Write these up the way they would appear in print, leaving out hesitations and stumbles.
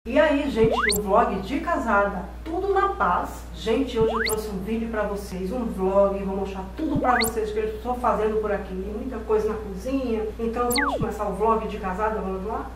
E aí, gente, o vlog de casada, tudo na paz. Gente, hoje eu trouxe um vídeo pra vocês, um vlog, vou mostrar tudo pra vocês que eu estou fazendo por aqui, muita coisa na cozinha. Então vamos começar o vlog de casada, vamos lá?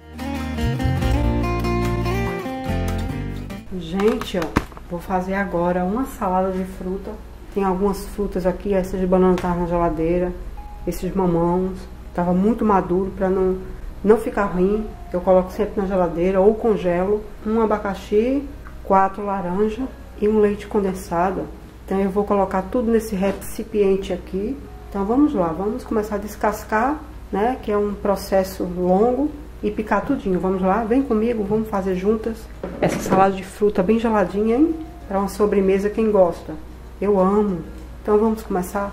Gente, ó, vou fazer agora uma salada de fruta. Tem algumas frutas aqui, essas de banana estavam na geladeira, esses mamãos, tava muito maduro pra não ficar ruim. Eu coloco sempre na geladeira ou congelo. Um abacaxi, 4 laranjas e um leite condensado. Então eu vou colocar tudo nesse recipiente aqui. Então vamos lá, vamos começar a descascar, né? Que é um processo longo, e picar tudinho. Vamos lá, vem comigo, vamos fazer juntas. Essa salada de fruta bem geladinha, hein? Para uma sobremesa, quem gosta? Eu amo. Então vamos começar.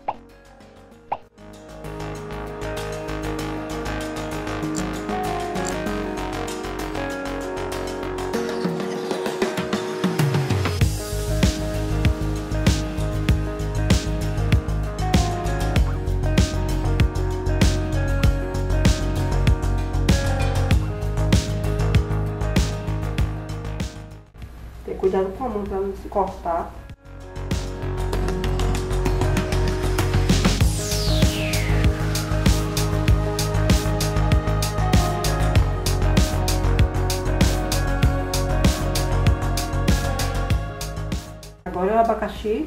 Cuidado com a mão para não se cortar. Agora é o abacaxi.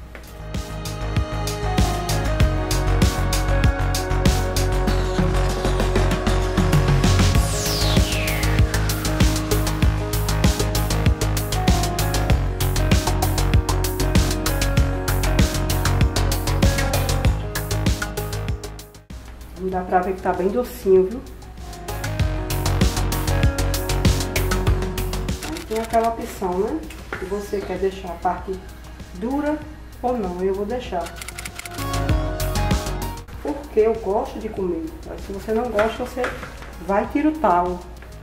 Dá pra ver que tá bem docinho, viu? Aí tem aquela opção, né? Se você quer deixar a parte dura ou não, eu vou deixar. Porque eu gosto de comer. Mas se você não gosta, você vai tirar o talo.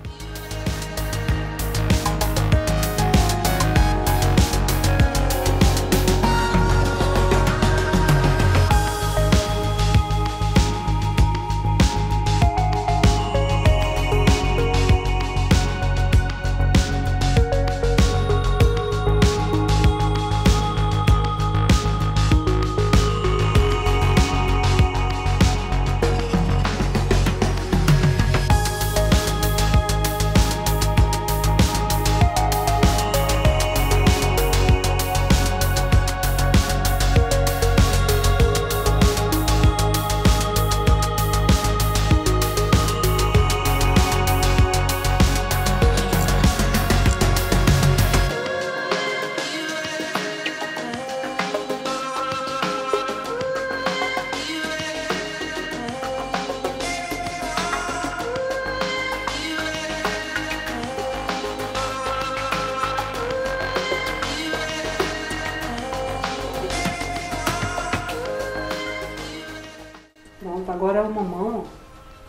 Pronto, agora é o mamão, ó.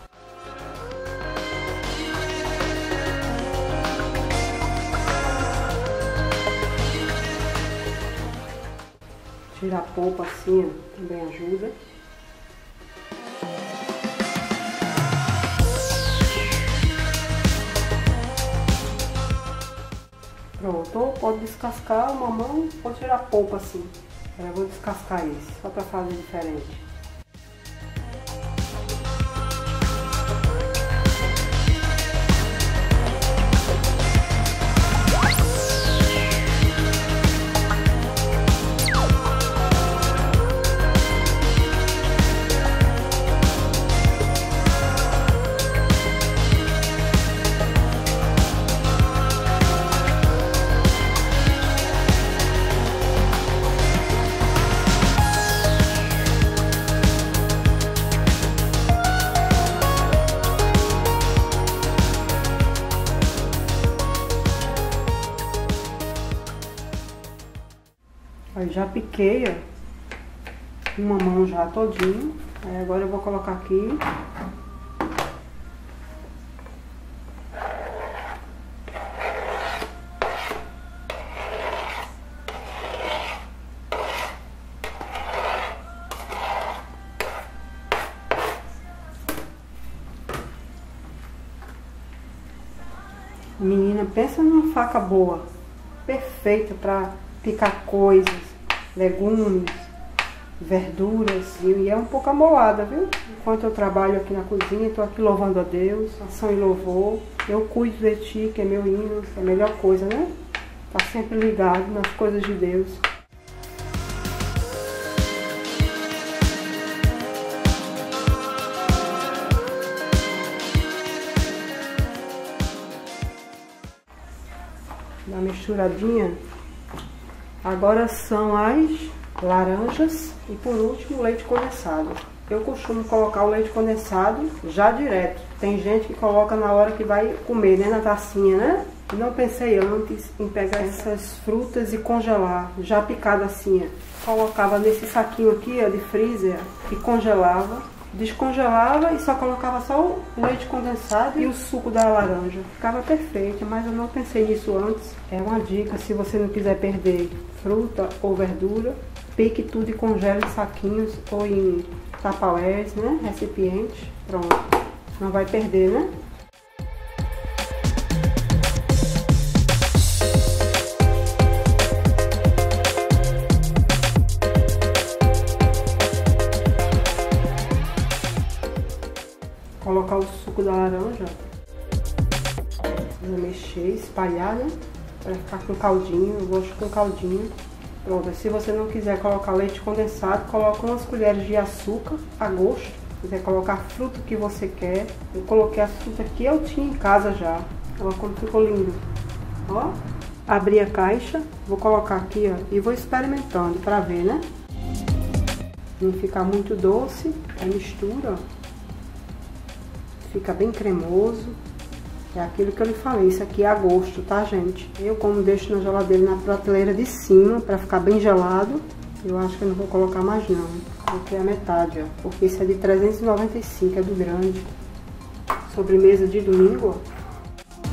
Tirar a polpa assim, ó, também ajuda. Pronto, pode descascar o mamão, pode tirar a polpa assim. Eu vou descascar esse, só pra fazer diferente. Aí já piquei, ó, o mamão já todinho. Aí agora eu vou colocar aqui. Menina, Menina, pensa numa faca boa, perfeita para picar coisas, legumes, verduras. E é um pouco amolada, viu? Enquanto eu trabalho aqui na cozinha, estou aqui louvando a Deus, ação e louvor. Eu cuido de ti, que é meu hino, é a melhor coisa, né? Tá sempre ligado nas coisas de Deus. Dá uma misturadinha. Agora são as laranjas e por último o leite condensado. Eu costumo colocar o leite condensado já direto. Tem gente que coloca na hora que vai comer, né, na tacinha, né? Não pensei antes em pegar essas frutas e congelar, já picada assim. Colocava nesse saquinho aqui, ó, de freezer e congelava. Descongelava e só colocava só o leite condensado e o suco da laranja. Ficava perfeito, mas eu não pensei nisso antes. É uma dica, se você não quiser perder fruta ou verdura, pique tudo e congele em saquinhos ou em tupperwares, né? Recipiente. Pronto. Não vai perder, né? Colocar o suco da laranja. Vou mexer, espalhar, né? Pra ficar com caldinho. Eu gosto com caldinho. Pronto, se você não quiser colocar leite condensado, coloca umas colheres de açúcar a gosto. Se quiser colocar a fruta que você quer. Eu coloquei a fruta que eu tinha em casa já. Olha como ficou lindo. Ó, abri a caixa, vou colocar aqui, ó, e vou experimentando pra ver, né? Não ficar muito doce, a mistura, ó. Fica bem cremoso. É aquilo que eu lhe falei, isso aqui é a gosto, tá, gente? Eu, como deixo na geladeira na prateleira de cima, pra ficar bem gelado, eu acho que eu não vou colocar mais não. Porque é a metade, ó. Porque esse é de 395, é do grande. Sobremesa de domingo, ó.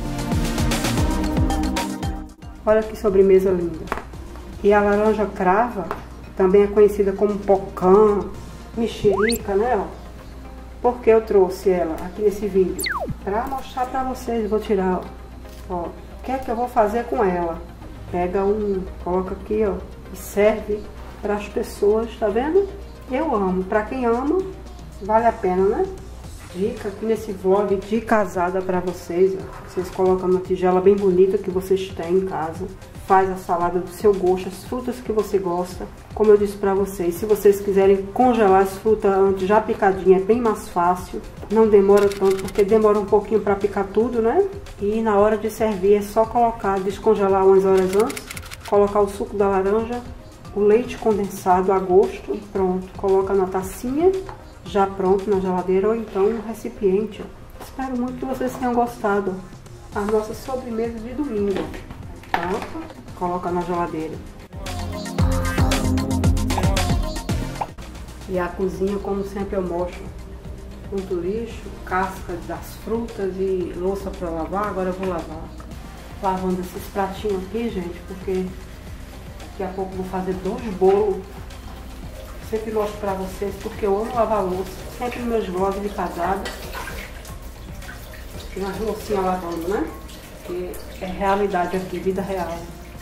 Olha que sobremesa linda. E a laranja crava, também é conhecida como pocã, mexerica, né, ó. Por que eu trouxe ela aqui nesse vídeo? Pra mostrar pra vocês, vou tirar, ó. O que é que eu vou fazer com ela? Pega coloca aqui, ó, e serve para as pessoas, tá vendo? Eu amo, pra quem ama, vale a pena, né? Dica aqui nesse vlog de casada pra vocês, ó. Vocês colocam uma tigela bem bonita que vocês têm em casa. Faz a salada do seu gosto, as frutas que você gosta. Como eu disse pra vocês, se vocês quiserem congelar as frutas antes, já picadinha, é bem mais fácil. Não demora tanto, porque demora um pouquinho pra picar tudo, né? E na hora de servir é só colocar, descongelar umas horas antes. Colocar o suco da laranja, o leite condensado a gosto e pronto. Coloca na tacinha, já pronto na geladeira ou então no recipiente, ó. Espero muito que vocês tenham gostado. A nossa sobremesa de domingo. Pronto, coloca na geladeira. E a cozinha, como sempre eu mostro, muito lixo, casca das frutas e louça para lavar. Agora eu vou lavar. Lavando esses pratinhos aqui, gente, porque daqui a pouco eu vou fazer 2 bolos. Sempre mostro pra vocês, porque eu amo lavar louça. Sempre nos meus vlogs de casada. Tem umas loucinhas lavando, né? Porque é realidade aqui, vida real.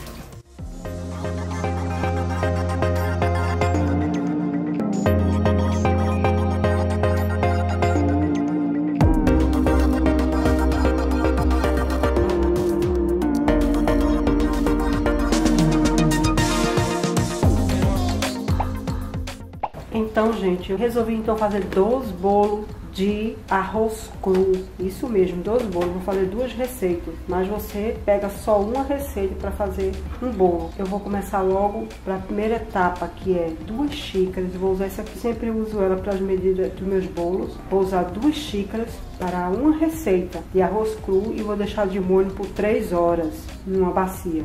Então, gente, eu resolvi então fazer 2 bolos de arroz cru. Isso mesmo, 2 bolos. Vou fazer 2 receitas, mas você pega só uma receita para fazer um bolo. Eu vou começar logo para a primeira etapa, que é 2 xícaras. Vou usar essa aqui, sempre uso ela para as medidas dos meus bolos. Vou usar 2 xícaras para uma receita de arroz cru e vou deixar de molho por 3 horas numa bacia.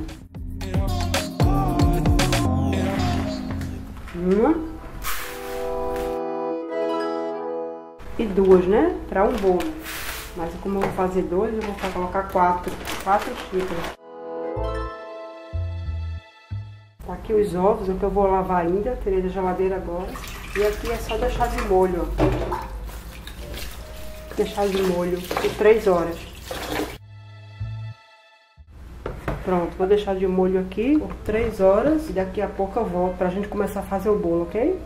Uma e 2, né? Para um bolo. Mas como eu vou fazer 2, eu vou colocar 4 xícaras. Tá aqui os ovos, que eu vou lavar ainda, tirei da geladeira agora. E aqui é só deixar de molho, ó. Deixar de molho por 3 horas. Pronto, vou deixar de molho aqui por 3 horas e daqui a pouco eu volto pra gente começar a fazer o bolo, ok?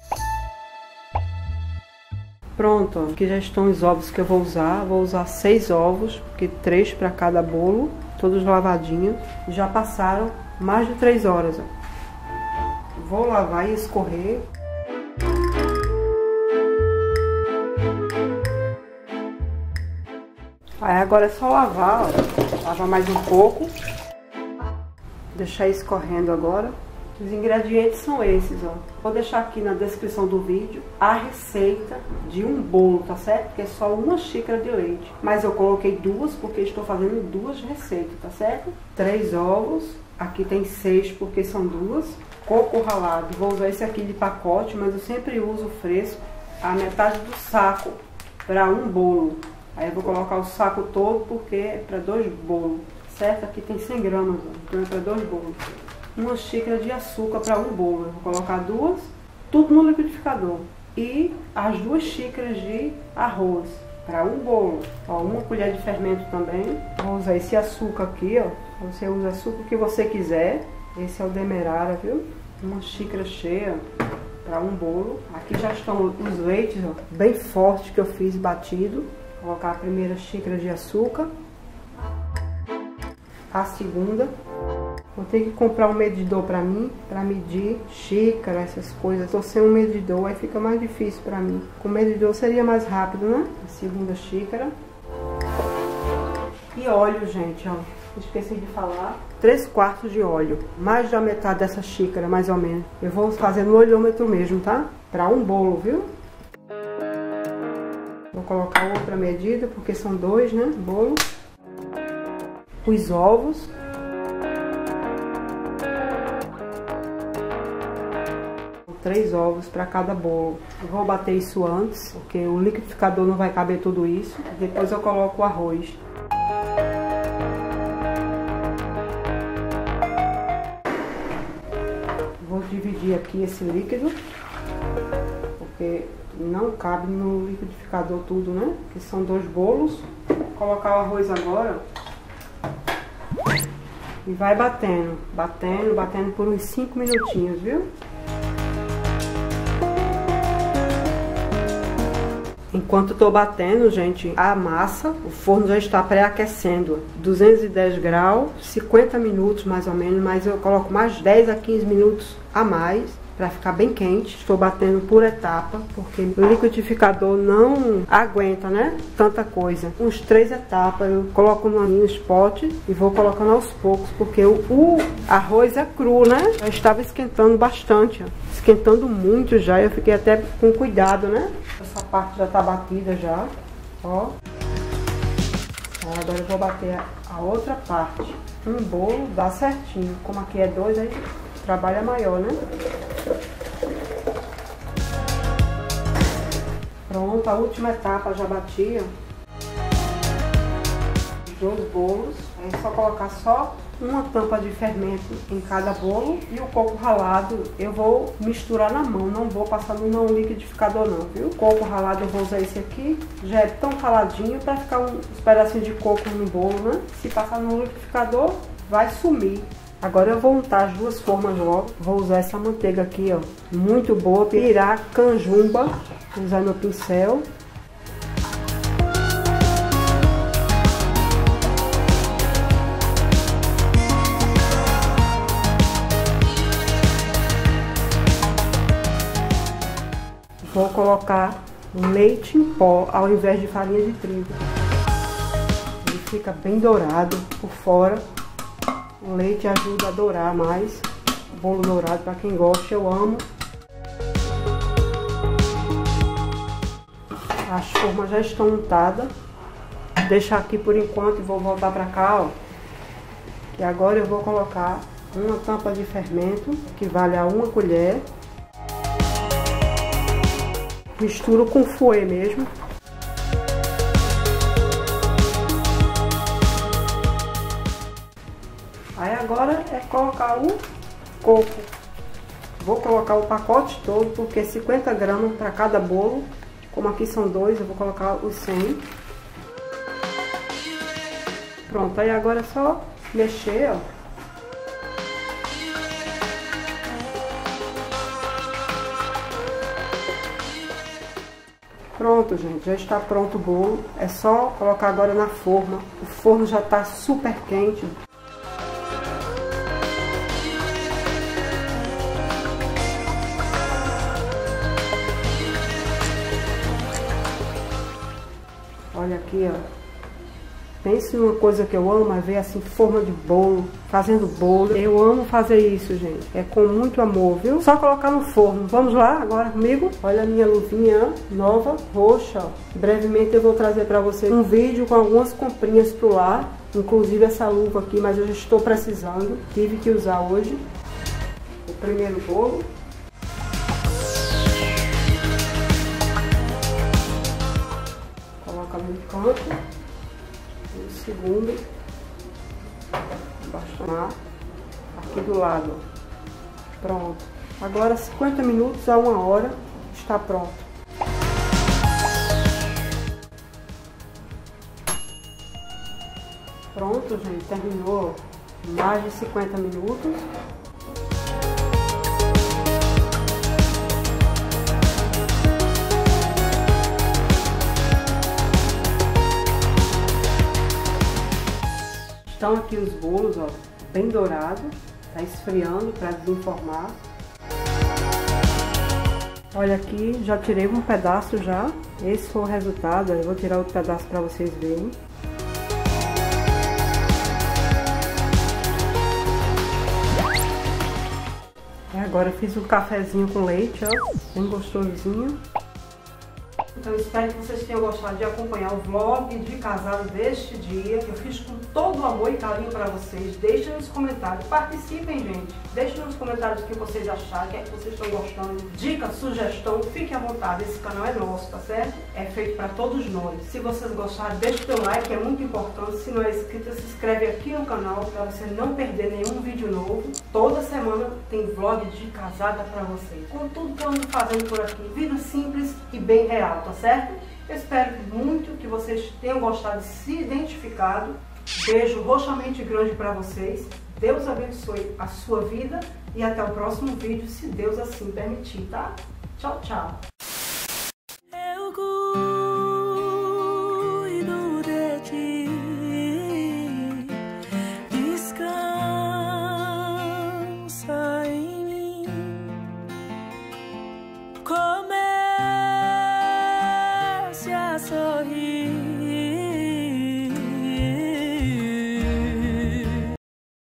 Pronto, ó, aqui já estão os ovos que eu vou usar. Vou usar 6 ovos, porque 3 para cada bolo, todos lavadinhos. Já passaram mais de 3 horas, ó. Vou lavar e escorrer. Aí agora é só lavar, ó. Lavar mais um pouco. Deixar escorrendo agora. Os ingredientes são esses, ó. Vou deixar aqui na descrição do vídeo a receita de um bolo, tá certo? Que é só 1 xícara de leite. Mas eu coloquei 2 porque estou fazendo 2 receitas, tá certo? 3 ovos. Aqui tem 6 porque são 2. Coco ralado. Vou usar esse aqui de pacote, mas eu sempre uso fresco. A metade do saco para um bolo. Aí eu vou colocar o saco todo porque é para 2 bolos, certo? Aqui tem 100 gramas, ó. Então é para 2 bolos. 1 xícara de açúcar para um bolo. Eu vou colocar 2, tudo no liquidificador. E as 2 xícaras de arroz para um bolo. Ó, 1 colher de fermento também. Vou usar esse açúcar aqui, ó. Você usa o açúcar que você quiser. Esse é o demerara, viu? 1 xícara cheia para um bolo. Aqui já estão os leites, ó, bem fortes que eu fiz batido. Vou colocar a primeira xícara de açúcar. A segunda. Vou ter que comprar um medidor pra mim, pra medir xícara, essas coisas. Tô sem um medidor, aí fica mais difícil pra mim. Com o medidor seria mais rápido, né? A segunda xícara. E óleo, gente, ó. Esqueci de falar. 3 quartos de óleo. Mais da metade dessa xícara, mais ou menos. Eu vou fazer no olhômetro mesmo, tá? Pra um bolo, viu? Vou colocar outra medida, porque são 2, né? Bolo. Os ovos. Três ovos para cada bolo. Eu vou bater isso antes, porque o liquidificador não vai caber tudo isso. Depois eu coloco o arroz. Vou dividir aqui esse líquido, porque não cabe no liquidificador tudo, né? Que são 2 bolos. Vou colocar o arroz agora. E vai batendo, batendo, batendo por uns 5 minutinhos, viu? Enquanto tô batendo, gente, a massa, o forno já está pré-aquecendo. 210 graus, 50 minutos mais ou menos, mas eu coloco mais 10 a 15 minutos a mais para ficar bem quente. Estou batendo por etapa, porque o liquidificador não aguenta, né? Tanta coisa. Uns 3 etapas, eu coloco nos potes e vou colocando aos poucos, porque o arroz é cru, né? Já estava esquentando bastante, ó. Esquentando muito já, eu fiquei até com cuidado, né? Essa parte já tá batida já, ó. Agora eu vou bater a outra parte. Um bolo dá certinho, como aqui é 2, aí o trabalho é maior, né? Pronto, a última etapa já bati, ó. Os 2 bolos, é só colocar só 1 tampa de fermento em cada bolo e o coco ralado eu vou misturar na mão, não vou passar no liquidificador não, viu? O coco ralado eu vou usar esse aqui, já é tão raladinho para ficar uns pedacinhos de coco no bolo, né? Se passar no liquidificador vai sumir. Agora eu vou untar as 2 formas logo, vou usar essa manteiga aqui, ó, muito boa, Piracanjuba, usar meu pincel. Vou colocar leite em pó ao invés de farinha de trigo. Ele fica bem dourado por fora. O leite ajuda a dourar mais. Bolo dourado, para quem gosta, eu amo. As formas já estão untadas. Vou deixar aqui por enquanto e vou voltar para cá, ó. E agora eu vou colocar 1 tampa de fermento, que vale a 1 colher. Misturo com fouet mesmo. Aí agora é colocar o coco. Vou colocar o pacote todo, porque 50 gramas para cada bolo. Como aqui são 2, eu vou colocar os 100. Pronto, aí agora é só mexer, ó. Pronto, gente, já está pronto o bolo. É só colocar agora na forma. O forno já está super quente. Olha aqui, ó. Pense numa coisa que eu amo, é ver assim, forma de bolo, fazendo bolo. Eu amo fazer isso, gente. É com muito amor, viu? Só colocar no forno. Vamos lá agora comigo? Olha a minha luvinha nova, roxa, ó. Brevemente eu vou trazer pra vocês um vídeo com algumas comprinhas pro lar. Inclusive essa luva aqui, mas eu já estou precisando. Tive que usar hoje. O primeiro bolo. Coloca no canto. O segundo, abaixar aqui do lado. Pronto. Agora 50 minutos a 1 hora está pronto. Pronto, gente, terminou mais de 50 minutos. Estão aqui os bolos, ó, bem dourados, tá esfriando para desenformar. Olha aqui, já tirei um pedaço já. Esse foi o resultado, eu vou tirar outro pedaço para vocês verem. Agora eu fiz um cafezinho com leite, ó, bem gostosinho. Então espero que vocês tenham gostado de acompanhar o vlog de casado deste dia, que eu fiz com todo o amor e carinho para vocês. Deixem nos comentários, participem, gente. Deixem nos comentários o que vocês acharam, o que é que vocês estão gostando. Dica, sugestão, fiquem à vontade. Esse canal é nosso, tá certo? É feito para todos nós. Se vocês gostaram, deixe o seu like, é muito importante. Se não é inscrito, se inscreve aqui no canal para você não perder nenhum vídeo novo. Toda semana tem vlog de casada para vocês. Com tudo que eu ando fazendo por aqui. Vida simples e bem real, tá certo? Eu espero muito que vocês tenham gostado e se identificado. Beijo roxamente grande para vocês. Deus abençoe a sua vida e até o próximo vídeo, se Deus assim permitir, tá? Tchau, tchau!